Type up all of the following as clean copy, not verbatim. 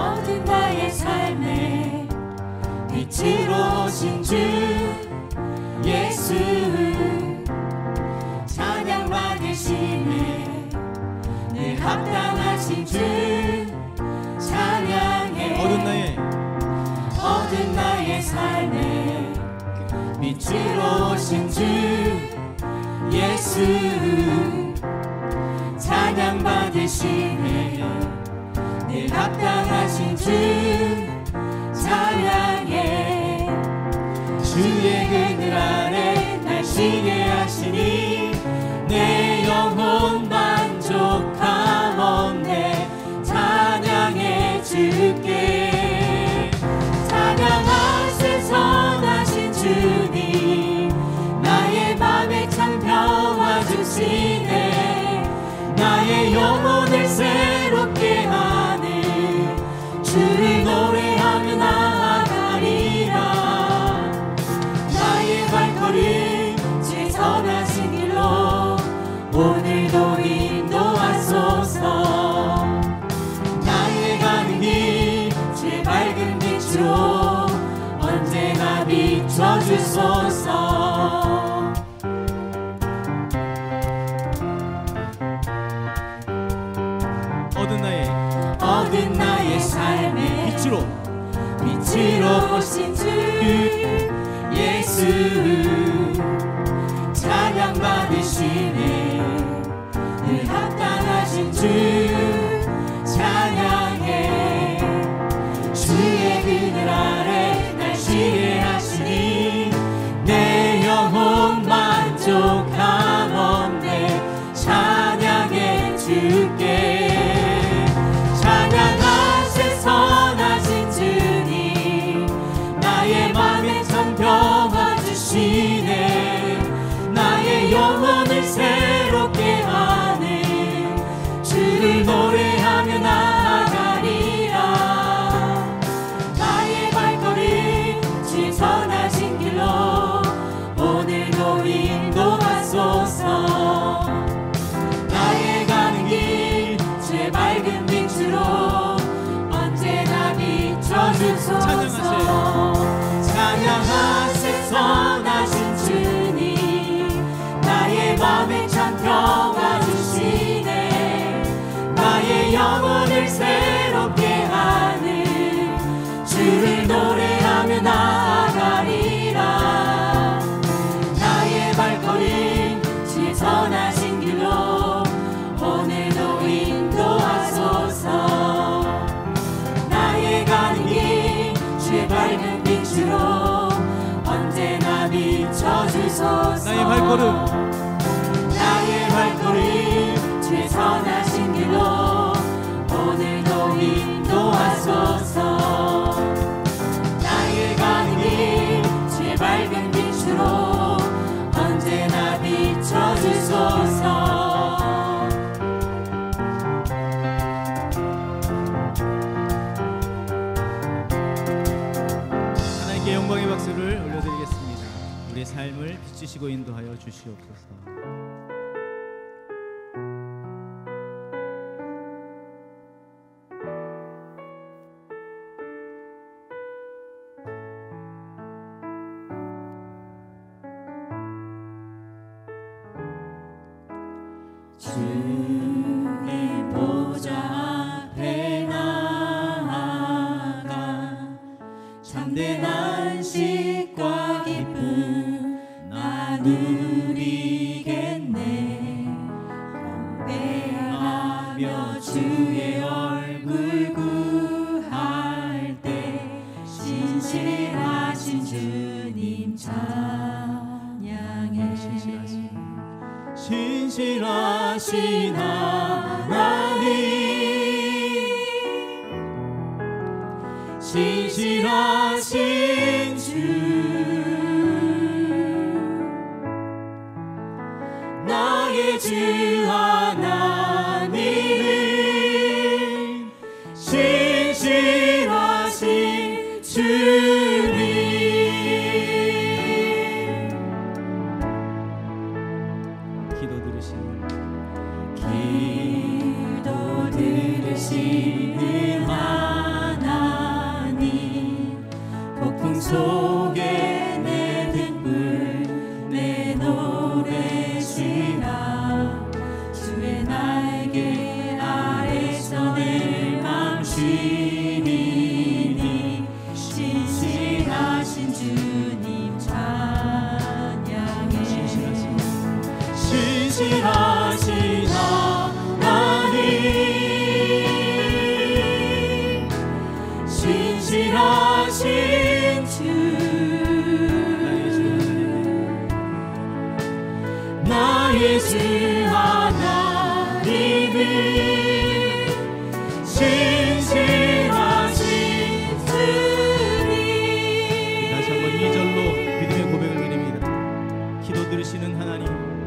모든 나의 삶에 빛으로 오신 주 예수 찬양 받으시네 늘 합당하신 주 찬양해 모든 나의 삶에 빛으로 오신 주 예수 찬양 받으시네 늘 합당하신 주 찬양해 주의 그늘 아래 날 쉬게 하시니 내 영혼 만족함 없네 찬양해 주께 찬양하세 선하신 주님 나의 맘에 참 평화 주시네 나의 영혼을 새롭게 하는 주를 노래하며 나아가리라 나의 발걸음 주 선하신 길로 오늘도 인도하소서 나의 가는 길 주의 밝은 빛으로 언제나 비춰주소서 얻은 나의 삶에 빛으로 오신 주 예수 찬양 받으시네 늘 합당하신 주 찬양해 주의 그늘 아래 날 쉬게 하시니 내 영혼 만족함 없네 찬양해 주께 찬양하세 선하신 주님 나의 맘에 참 평화 주시네 나의 영혼을 새롭게 하는 주를 노래하며 나아가리라 나의 발걸음 주 선하신 길로 오늘도 인도하소서 나의 가는 길 주의 밝은 빛으로 언제나 비춰주소서 찬양하세 선하신 주님 나의 맘에 참 평화 주시네 나의 영혼을 새롭게 하는 주를 노래하며 나아가리라 나의 발걸음 주의 선하신 길로 오늘도 인도하소서 나의 가는 길 주의 밝은 빛으로 언제나 비춰주소서 나의 발걸음 주의 선하신 길로 오늘도 인도하소서 나의 가는 길 주의 밝은 빛으로 언제나 비춰주소서 하나님께 영광의 박수를 올려드리겠습니다. 우리의 삶을 비추시고 인도하여 주시옵소서. 주의 보좌 앞에 나아가 참된 안식과 기쁨 나누리겠네 경배하며 주의 얼굴 구할 때 신실하신 주님 찬양해 신실하신 하나님 신실하신 주 나의 주 하나님은 신실하신 주님 기도 들으시는 하나님 속에 내 등불 내 노래 주라 주의 날개 아래서 내 맘 쉬리니 신실하신 주님 찬양해 신실하신 하나님 신실하신 주 나의 주 하나님은 신실하신 주님. 다시 한번 2절로 믿음의 고백을 드립니다. 기도 들으시는 하나님,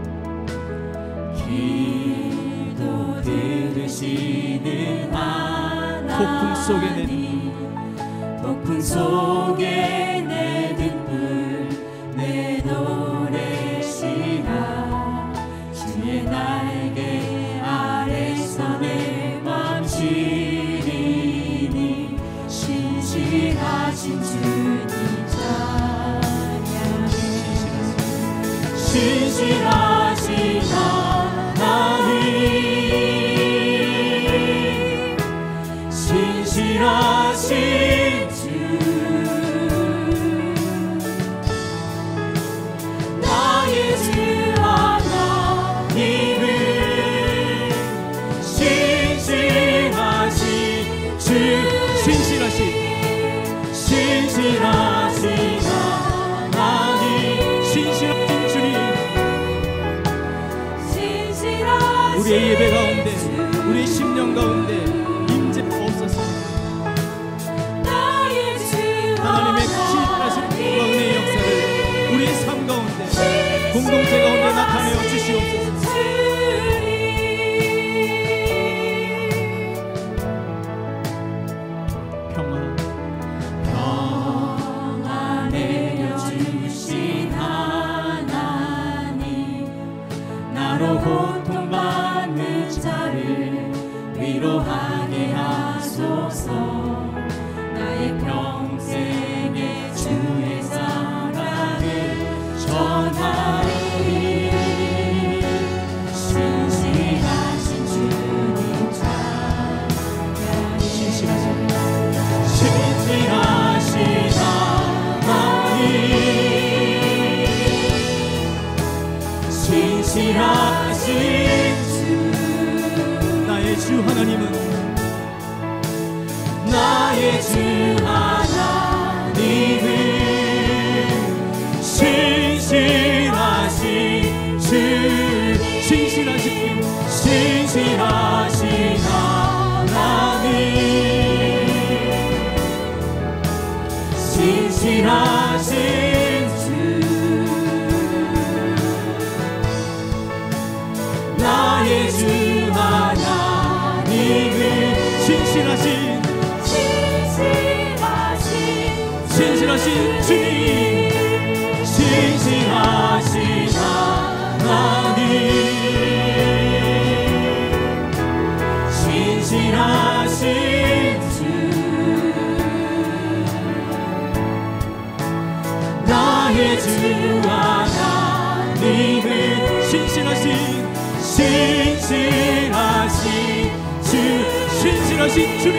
기도 들으시는 하나님 폭풍 속에 내 폭풍 속에 내 등불 내 노래 쉬라 주의 날개 아래서 내 맘 쉬리니 신실하신 주님 찬양해 신실하신 하나님 신실하신 주 나의 주 하나님은 신실하신 주 신실하신 하나님 신실하신 주님, 신실하신 우리의 예배 가운데, 우리의 심령 가운데 임재하옵소서. 나의 주 하나님의 신실하신 복과 은혜의 역사를 우리의 삶 가운데, 공동체 가운데 나타내어 주시옵소서. 평안 내려주신 하나님 나로 고통받는 자를 위로하게 하소서 나의 평생의 주의 사랑을 전하리 신실하신 주님 찬양해 신실하신 하나님 신실하신 주 나의 주 하나님은 나의 주 하나님은 신실하신 주 신실하신 신실하신 하나님 신실하신 주 나의 주 하나님은 신실하신 주님, 신실하신 하나님 신실하신 주 나의 주 하나님은 신실하신 주님,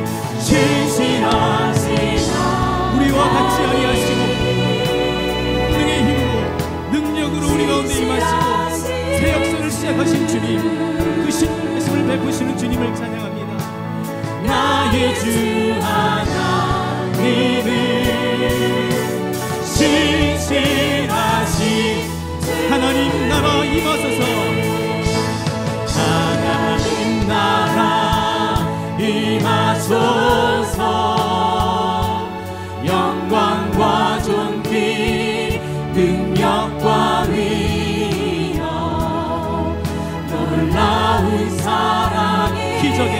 신실하신 우리와 같이 아니하시고 능의 힘으로 능력으로 우리 가운데 임하시고 새 역사를 시작하신 주님, 그 신실하심을 베푸시는 주님을 찬양합니다. 나의 주 하나님은 신실하신 하나님 나라 임하소서. 하나님 나라 임하소서 영광과 존귀 능력과 위엄 놀라운 사랑의 기적의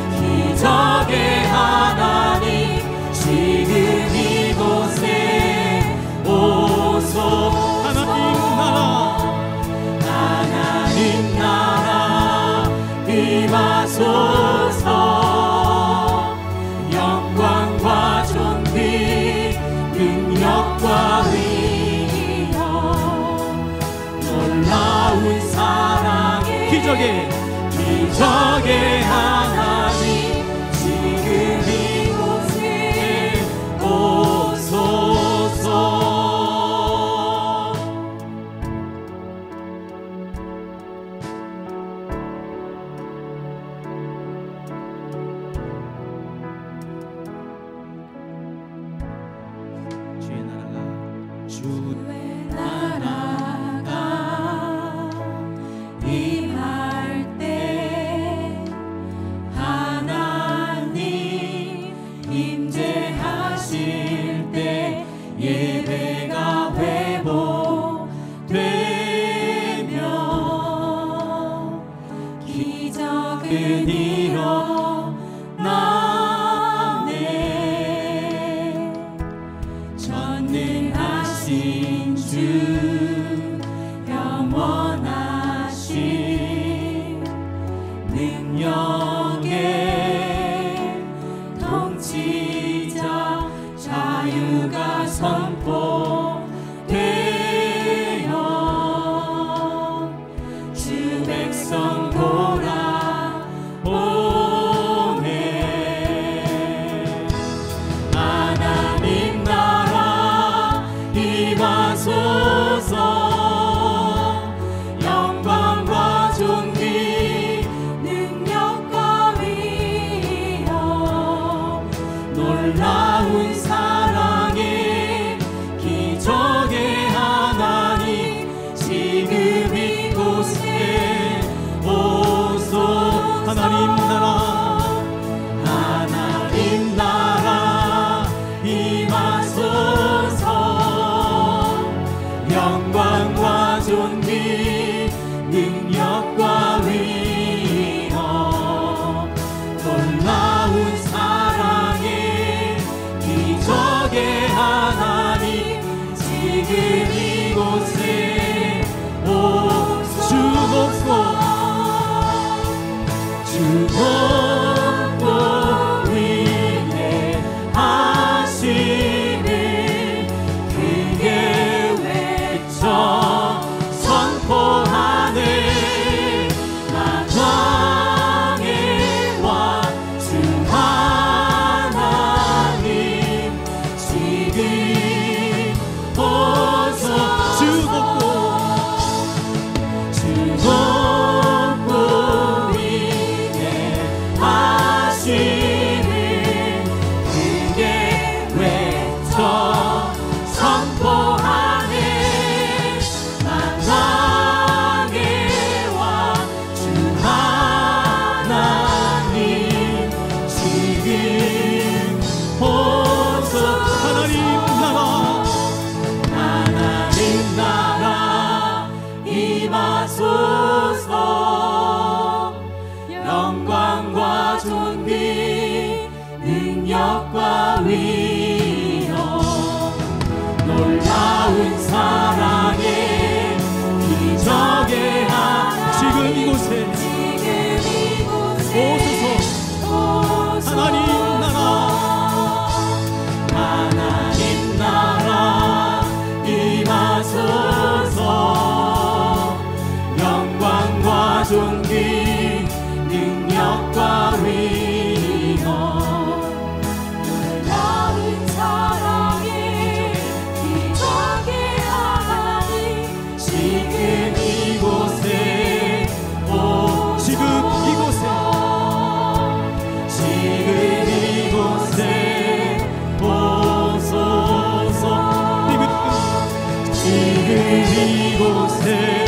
하나님 지금 이곳에 오소 하나님 나라 임하소서 영광과 존귀 능력 예배가 회복되며 기적은 일어나네. 전능하신 주 영원하신 능력의 통치자 자유가 선포되어 주 백성 돌아오네. 하나님 나라 임하소서. 영광과 존귀 능력과 위엄 놀라운 사랑의 기적의 하나님 지금 이곳에 오소. 하나님 나라 하나님 나라 임하소서. 영광과 존귀 능력과 위엄 놀라운 사랑의 기적의 하나님 지금 이곳에 오소. 주 높고 위대하심을 크게 외쳐 선포하네. 만왕의 왕 주 하나님 지금 오소. 주 높고 위대하심을 크게 외쳐 선포하네. 만왕의 왕 주 하나님 지금 오소. 하나님 나라 임하소서. 영광과 존귀 능력과 위엄 놀라운 사랑의 기적의 하나님 지금 이곳에 오소서. 하나님 나라 하나님 나라 임하소서. 영광과 존귀 능력과 위엄 놀라운 사랑의 기적의 하나님 지금 이곳에 지금 이곳에 오소서. 지금 이곳에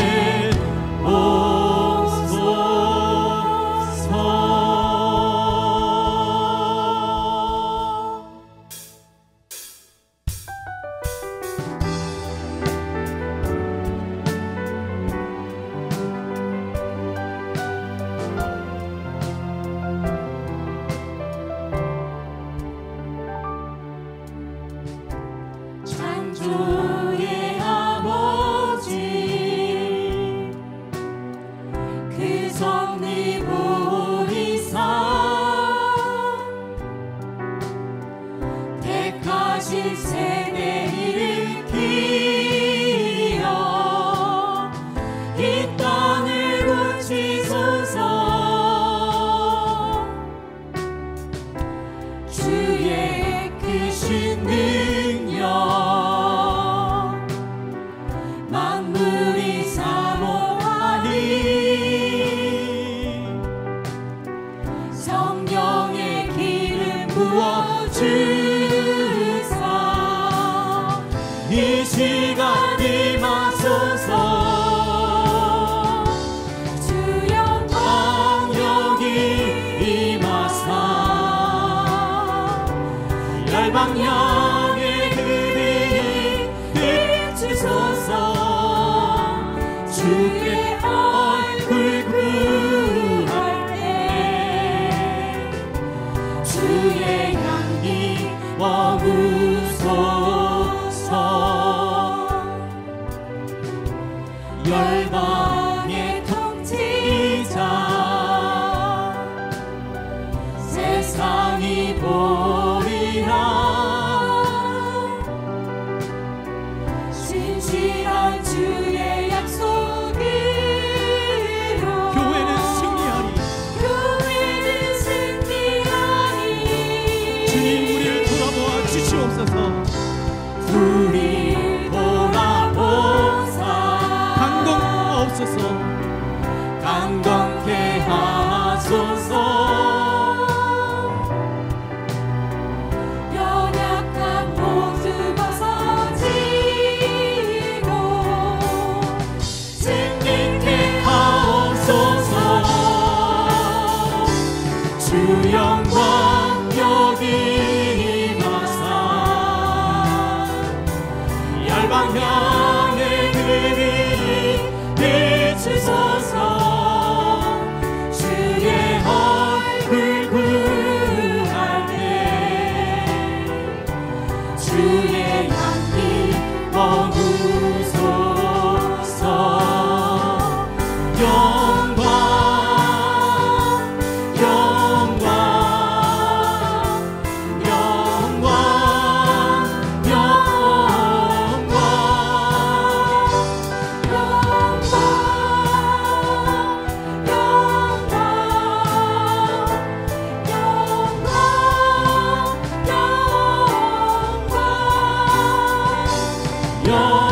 창조의 아버지 그 섭리 보리사 택하신 세대를 일으키어 이 땅을 고치소서. 주의 크신 능력 만물이 사모하니 성령의 기름 부어주사 이 시간 임하소서. 주 영광 여기 임하사 열방향의 그리 세상이 보리라. 진실한 주의 약속이로 교회는 승리하리. 교회는 승리하리. 주님 우리를 돌아보아 주시옵소서. 우리 돌아보사 강건하옵소서. 강건케 하소서. 연약한 모두 벗어지고 승리케 하옵소서. 주 영광 여기 임하사 열방 향해 그리 비추소서. 주의 얼굴 구할 때 주의 향기 머무소서. 영광 영광 영광 영광 영광